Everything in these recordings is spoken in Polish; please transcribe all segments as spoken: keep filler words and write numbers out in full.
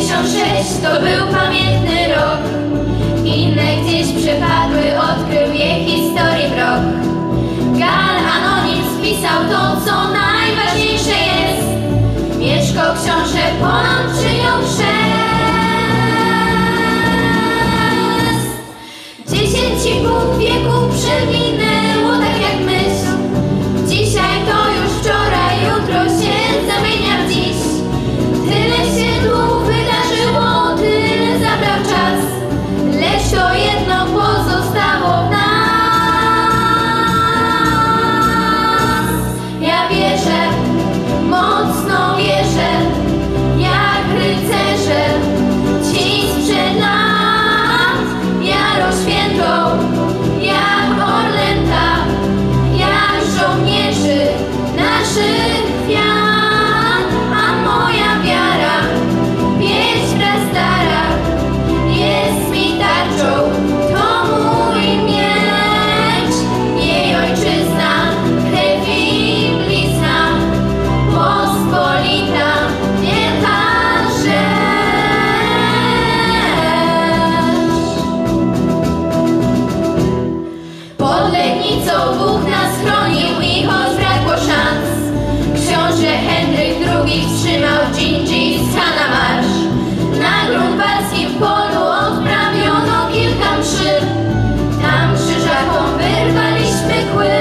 pięćdziesiąt sześć to był pamiętny rok. Inne gdzieś przepadły, odkrył je historii wrog. Gal anonim spisał to, co najważniejsze jest. Mieszko książę Poland przyjął chrzest. Dziesięć i pół wieku przewinęło tak jak myśl. Dzisiaj to już wczoraj, jutro się zamienia w dziś. Tyle się tu wydarzyło, tyle zabrał czas, lecz to jedno pozostało w nas. Ja wierzę, mocno wierzę, jak rycerze ci sprzed lat, wiarą świętą, jak Orlęta, jak żołnierzy naszych kwiat. A moja wiara, pieśń prastara, jest mi tarczą, to mój miecz. Jej ojczyzna, krew i blizna, pospolita, wielka rzecz. Pod Legnicą Bóg nas chronił i choć brakło szans, książę Henryk drugi wstrzymał Dżingis Khana marsz. Na grunwaldzkim polu odprawiono kilka mszy, tam krzyżakom wyrwaliśmy kły.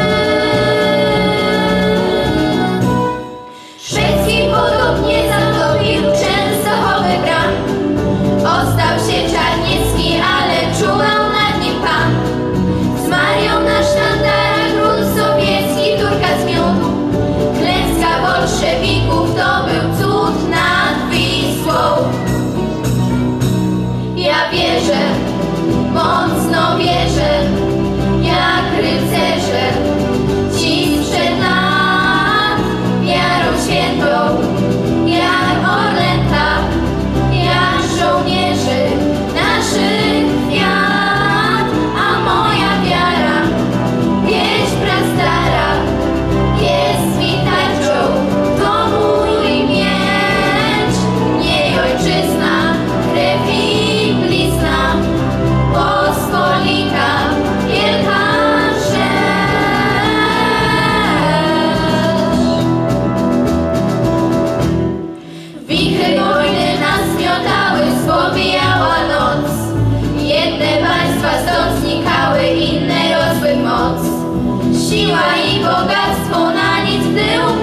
Szwedzki podobnie zatopił Częstochowy bram. Ostał się Czarniecki, ale czuwał nad nim Pan. Z Marią na sztandarach grunt sowiecki Turka zmiótł. Klęska bolszewików to był cud nad Wisłą. Ja wierzę, mocno wierzę, jak rycerze ci sprzed lat, wiarą świętą, jak Orlęta, jak żołnierzy naszych kwiat. A moja wiara, pieśń prastara, jest mi tarczą, to mój miecz. Jej ojczyzna, krew i blizna, pospolita, wielka rzecz. Wichry wojny nas miotały, spowijała noc. Jedne państwa stąd znikały, inne rosły w moc. Siła i bogactwo na nic, gdy